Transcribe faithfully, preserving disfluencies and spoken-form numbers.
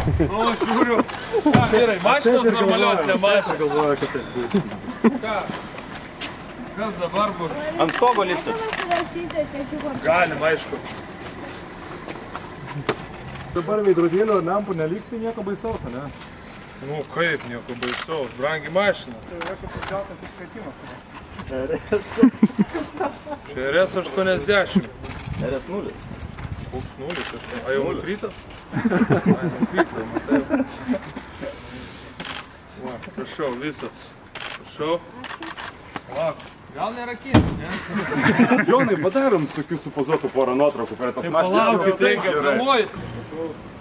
O, žiūriu. Ką, vyrai, mašinos normalios nematė. Galvoju, kad taip bus. Ką? Kas dabar bus? Ant stogo lipsit. Galim, aišku. Dabar veidrodėlio lempų neliks, tai nieko baisaus, ne? Nu kaip nieko baisaus, brangi mašina. Tai yra kažkoks džiaukas iškvietimas. Čia R S aštuoniasdešimt. R S nulis. Koks nulis? A jau nukryta? A jau nukryta, matai. Va, prašau, visas. Prašau. Va, gal nerakėti, ne? Jonai, padarom tokių supozuotų porą nuotraukų prie tos Tai mašinos. palaukit, reikia filmuoti.